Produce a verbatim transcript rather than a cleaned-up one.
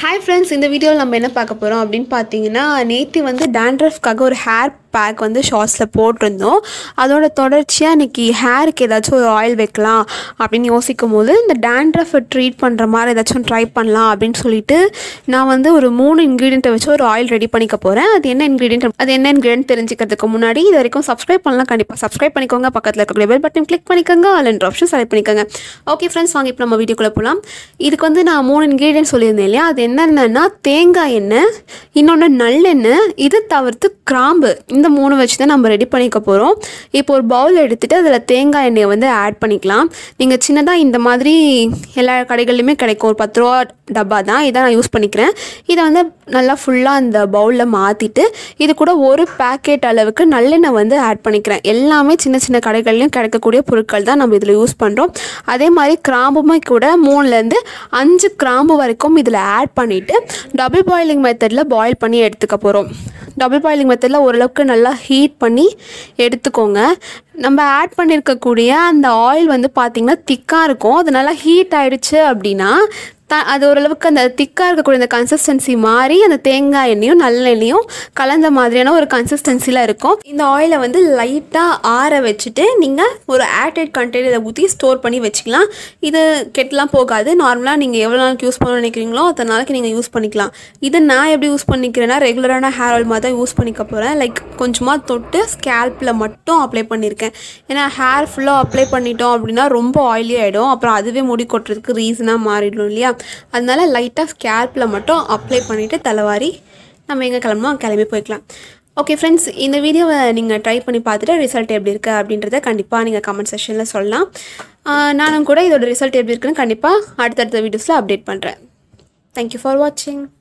Hi friends, இந்த வீடியோவில் நம்ம என்ன பார்க்க போகிறோம் அப்படின்னு பார்த்தீங்கன்னா, நேற்று வந்து டேண்ட்ரஃப்காக ஒரு ஹேர் பேக் வந்து ஷார்ட்ஸில் போட்டிருந்தோம். அதோட தொடர்ச்சியாக இன்றைக்கி ஹேருக்கு ஏதாச்சும் ஒரு ஆயில் வைக்கலாம் அப்படின்னு யோசிக்கும் போது இந்த டேண்ட்ரஃபை ட்ரீட் பண்ணுற மாதிரி ஏதாச்சும் ட்ரை பண்ணலாம் அப்படின்னு சொல்லிட்டு நான் வந்து ஒரு மூணு இன்க்ரீடியண்ட்டை வச்சு ஒரு ஆயில் ரெடி பண்ணிக்க போகிறேன். அது என்ன இன்க்ரீடியன்ட் அது என்ன இன்க்ரீடியன்ட் தெரிஞ்சுக்கிறதுக்கு முன்னாடி இது வரைக்கும் சப்ஸ்கிரைப் பண்ணலாம், கண்டிப்பாக சப்ஸ்கிரைப் பண்ணிக்கோங்க. பக்கத்தில் இருக்கக்கூடிய பெல் பட்டன் கிளிக் பண்ணிக்கோங்க, ஆல் என்ற ஆப்ஷன் செலக்ட் பண்ணிக்கோங்க. ஓகே ஃப்ரெண்ட்ஸ், வாங்க இப்போ நம்ம வீடியோக்குள்ளே போகலாம். இதுக்கு வந்து நான் மூணு இன்க்ரீடியன்ட் சொல்லியிருந்தேன் இல்லையா, அது என்னென்னா தேங்காய் எண்ணெய், இன்னொன்று நல்லெண்ணெய், இது தவிர்த்து கிராம்பு. இந்த மூணு வச்சு தான் நம்ம ரெடி பண்ணிக்க போகிறோம். இப்போ ஒரு பவுல் எடுத்துகிட்டு அதில் தேங்காய் எண்ணெயை வந்து ஆட் பண்ணிக்கலாம். நீங்கள் சின்னதாக இந்த மாதிரி எல்லா கடைகள்லையுமே கிடைக்கும், ஒரு பத்து ரூபா டப்பா தான், இதை நான் யூஸ் பண்ணிக்கிறேன். இதை வந்து நல்லா ஃபுல்லாக அந்த பவுலில் மாற்றிட்டு இது கூட ஒரு பேக்கெட் அளவுக்கு நல்லெண்ணெய் வந்து ஆட் பண்ணிக்கிறேன். எல்லாமே சின்ன சின்ன கடைகள்லையும் கிடைக்கக்கூடிய பொருட்கள் தான் நம்ம இதில் யூஸ் பண்ணுறோம். அதே மாதிரி கிராம்புமே கூட மூணுலேருந்து அஞ்சு கிராம்பு வரைக்கும் இதில் ஆட் பண்ணிவிட்டு டபுள் பாயிலிங் மெத்தடில் பாயில் பண்ணி எடுத்துக்க போகிறோம். டபுள் பாயிலிங் மெத்தடில் ஓரளவுக்கு நல்லா ஹீட் பண்ணி எடுத்துக்கோங்க. நம்ம ஆட் பண்ணியிருக்கக்கூடிய அந்த ஆயில் வந்து பார்த்திங்கன்னா திக்காக இருக்கும். அது நல்லா ஹீட் ஆகிடுச்சு அப்படின்னா த அது ஓரளவுக்கு அந்த திக்காக இருக்கக்கூடிய அந்த கன்சிஸ்டன்சி மாறி அந்த தேங்காய் எண்ணெயும் நல்லெண்ணெயும் கலந்த மாதிரியான ஒரு கன்சிஸ்டன்சியில் இருக்கும். இந்த ஆயிலை வந்து லைட்டாக ஆற வச்சுட்டு நீங்கள் ஒரு ஏர்டைட் கண்டெய்னரை ஊற்றி ஸ்டோர் பண்ணி வச்சுக்கலாம். இது கெட்டலாம் போகாது. நார்மலாக நீங்கள் எவ்வளோ நாளைக்கு யூஸ் பண்ண நினைக்கிறீங்களோ அத்தனை நாளைக்கு நீங்கள் யூஸ் பண்ணிக்கலாம். இதை நான் எப்படி யூஸ் பண்ணிக்கிறேன்னா, ரெகுலரான ஹேர் ஆயில் மாதிரி தான் யூஸ் பண்ணிக்க போகிறேன். லைக் கொஞ்சமாக தொட்டு ஸ்கேல்பில் மட்டும் அப்ளை பண்ணியிருக்கேன். ஏன்னா ஹேர் ஃபுல்லாக அப்ளை பண்ணிட்டோம் அப்படின்னா ரொம்ப ஆயிலி ஆகிடும், அப்புறம் அதுவே முடி கொட்டுறதுக்கு ரீசனாக மாறிடும் இல்லையா. அதனால லைட்டாக ஸ்கேல்பில் மட்டும் அப்ளை பண்ணிவிட்டு தலைவாரி நம்ம எங்கே கிளம்பணும் கிளம்பி போய்க்கலாம். ஓகே ஃப்ரெண்ட்ஸ், இந்த வீடியோவை நீங்கள் ட்ரை பண்ணி பார்த்துட்டு ரிசல்ட் எப்படி இருக்குது அப்படின்றத கண்டிப்பாக நீங்கள் கமெண்ட் செக்ஷனில் சொல்லலாம். நானும் கூட இதோட ரிசல்ட் எப்படி இருக்குன்னு கண்டிப்பாக அடுத்தடுத்த வீடியோஸில் அப்டேட் பண்ணுறேன். தேங்க்யூ ஃபார் வாட்சிங்.